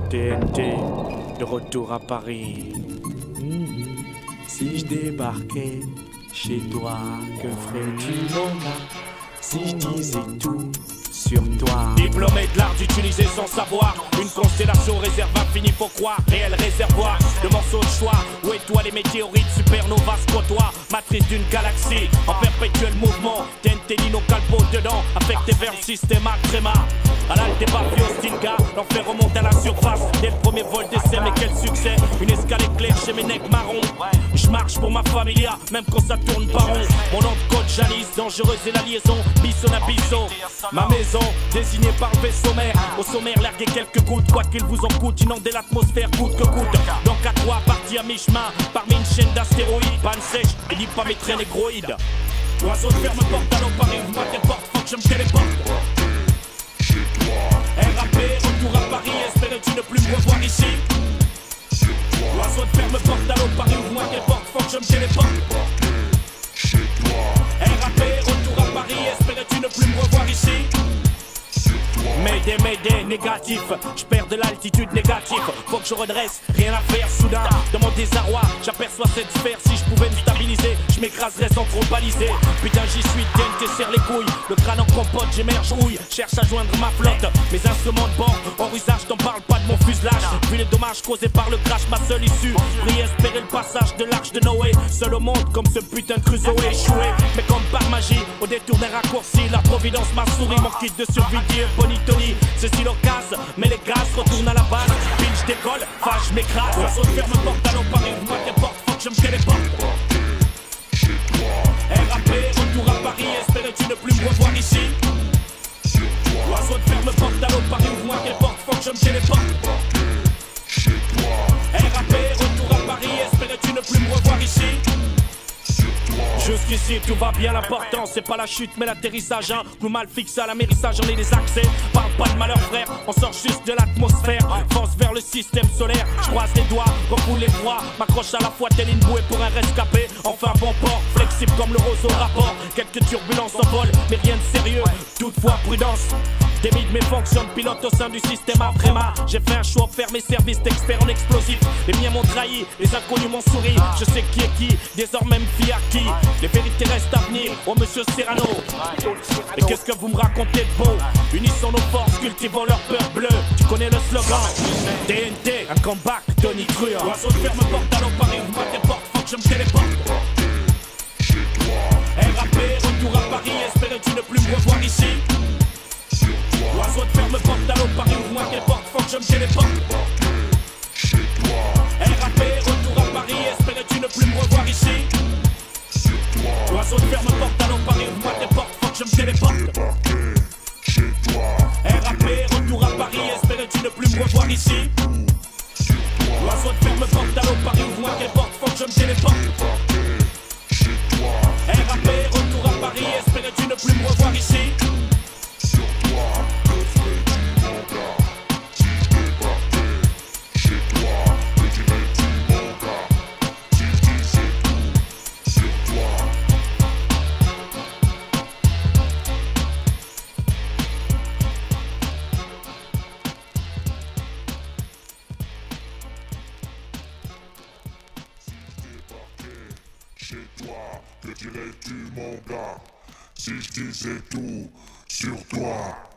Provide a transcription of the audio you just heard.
TNT, de retour à Paris. Si je débarquais chez toi, que ferais-tu mon gars? Si je disais tout sur toi. Diplômé de l'art d'utiliser sans savoir. Une constellation réserve infini, faut croire. Réel réservoir de morceaux de choix. Où étoiles et météorites, supernova se côtoient. Matrice d'une galaxie en perpétuel mouvement. TNT Lino Calpo dedans, affecté vers le système Acrema. À l'Alteba Fiostinga, l'enfer remonte à la surface. Dès le premier vol d'essai, mais quel succès. Une escale éclair chez mes necks marrons. Je marche pour ma familia, même quand ça tourne pas rond. Mon nom de code Jalice, dangereuse est la liaison. Bisson à bisson, ma maison désignée par le vaisseau mère. Au sommaire, larguer quelques gouttes, quoi qu'il vous en coûte. Inonder l'atmosphère coûte que coûte. Donc à 3 partis à mi-chemin, parmi une chaîne d'astéroïdes. Panne sèche, et dis pas mes traits négroïdes. L'oiseau de ferme porte à l'eau, Paris, ouvre-moi tes portes, faut que je me téléporte. RAP, retour à Paris, espérais-tu ne plus me revoir ici? L'oiseau de ferme porte à l'eau, Paris, ouvre-moi tes portes, faut que je me téléporte. RAP, retour à Paris, espérais-tu ne plus me revoir ici? M'aider, négatif, je perds de l'altitude négative. Faut que je redresse, rien à faire soudain. Dans mon désarroi, j'aperçois cette sphère. Si je pouvais me stabiliser, je m'écraserais sans trop baliser. Putain j'y suis, TNT serre les couilles. Le crâne en compote, j'émerge rouille. Cherche à joindre ma flotte, mes instruments de bord. En usage, t'en parle pas de mon fuselage. Vu les dommages causés par le crash, ma seule issue. Prier espérer le passage de l'arche de Noé. Seul au monde comme ce putain de Crusoe échoué. Mais comme par magie, au détour des raccourcis, la providence m'a souri. Mon kit de survie dit Bonitoni. Ceci l'occasion, mais les gaz retournent à la base. Pinch décolle, fâche m'écrase. L'oiseau de ferme porte à l'eau, Paris, ouvre-moi tes portes, faut que je me téléporte. RAP, retour à Paris, espérais-tu ne plus me revoir ici? L'oiseau de ferme porte à l'eau, Paris, ouvre-moi tes portes, faut que je me téléporte. RAP, retour à Paris, espérais-tu ne plus me revoir ici? Jusqu'ici tout va bien, l'important c'est pas la chute mais l'atterrissage hein. Nous mal fixé à l'amérissage, j'en ai des accès. Parle pas de malheur frère, on sort juste de l'atmosphère. Fonce vers le système solaire, je croise les doigts, refoule les bras. M'accroche à la fois tel une bouée pour un rescapé. Enfin bon port, flexible comme le rose au rapport. Quelques turbulences en vol, mais rien de sérieux. Toutefois prudence, démide mes fonctions de pilote au sein du système Afrema. J'ai fait un choix de faire mes services d'expert en explosifs. Les miens m'ont trahi, les inconnus m'ont souri. Je sais qui est qui, désormais me fie à qui. Les vérités restent à venir, oh monsieur Serrano. Et qu'est-ce que vous me racontez de beau? Unissons nos forces, cultivons leur peur bleue. Tu connais le slogan TNT, un comeback, Tony Crure. L'oiseau de ferme porte à l'eau, Paris, ouvre-moi tes portes, faut que je me téléporte. RAP, retour à Paris, espérais-tu ne plus me revoir ici? L'oiseau de ferme porte à l'eau, Paris, ouvre-moi tes portes, faut que je me téléporte. RAP, retour à Paris, espérais-tu ne plus me revoir ici? L'oiseau de ferme porte à l'eau, Paris, ouvre-moi tes portes, faut que je me téléporte. RAP, retour à Paris, espérais-tu ne plus me revoir ici? L'oiseau de ferme porte à l'eau, Paris, ouvre-moi tes portes, faut que je me téléporte. RAP, retour à Paris, espérais-tu ne plus me revoir ici? Chez toi, que dirais-tu mon gars, si je disais tout sur toi?